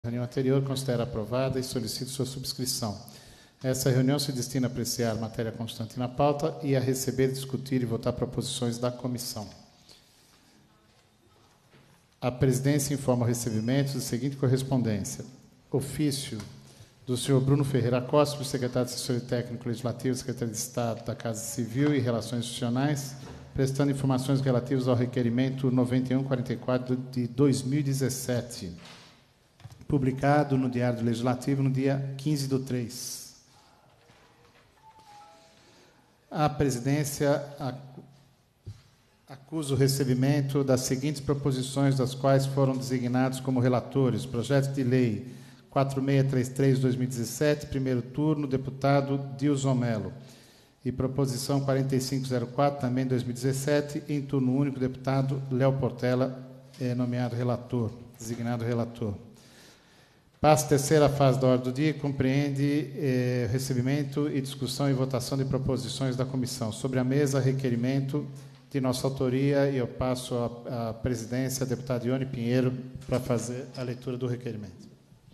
reunião anterior, considera aprovada e solicito sua subscrição. Essa reunião se destina a apreciar matéria constante na pauta e a receber, discutir e votar proposições da comissão. A presidência informa o recebimento da seguinte correspondência. Ofício do senhor Bruno Ferreira Costa, secretário de Assessoria Técnico Legislativo, secretário de Estado da Casa Civil e Relações Institucionais, prestando informações relativas ao requerimento 9144 de 2017, publicado no Diário Legislativo no dia 15/3. A presidência acusa o recebimento das seguintes proposições, das quais foram designados como relatores: projeto de lei 4633/2017, primeiro turno, deputado Dilson Melo, e proposição 4504, também 2017, em turno único, deputado Léo Portela, nomeado relator, designado relator. Passa a terceira fase da ordem do dia, compreende recebimento e discussão e votação de proposições da comissão. Sobre a mesa, requerimento de nossa autoria, e eu passo a presidência à deputada Ione Pinheiro para fazer a leitura do requerimento.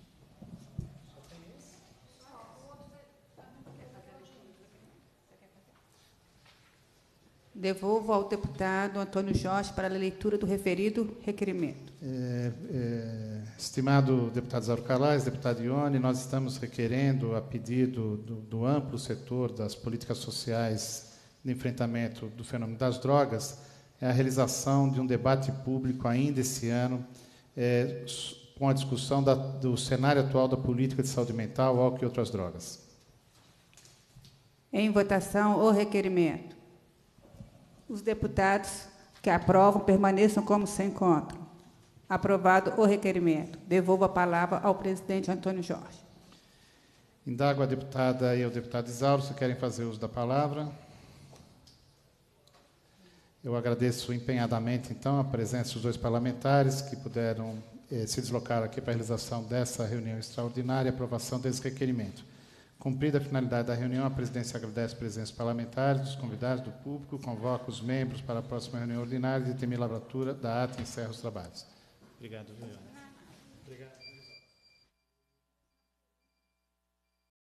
Devolvo ao deputado Antônio Jorge para a leitura do referido requerimento. Estimado deputado Zauro Calais, deputado Ione, nós estamos requerendo, a pedido do amplo setor das políticas sociais de enfrentamento do fenômeno das drogas, a realização de um debate público ainda esse ano, com a discussão do cenário atual da política de saúde mental, álcool e outras drogas. Em votação, o requerimento. Os deputados que aprovam permaneçam como se encontram. Aprovado o requerimento. Devolvo a palavra ao presidente Antônio Jorge. Indago a deputada e ao deputado Isauro se querem fazer uso da palavra. Eu agradeço empenhadamente, então, a presença dos dois parlamentares que puderam se deslocar aqui para a realização dessa reunião extraordinária e aprovação desse requerimento. Cumprida a finalidade da reunião, a presidência agradece a presença dos parlamentares, dos convidados, do público, convoca os membros para a próxima reunião ordinária e determina a lavratura da ata e encerra os trabalhos. Obrigado, Viviane. Obrigado.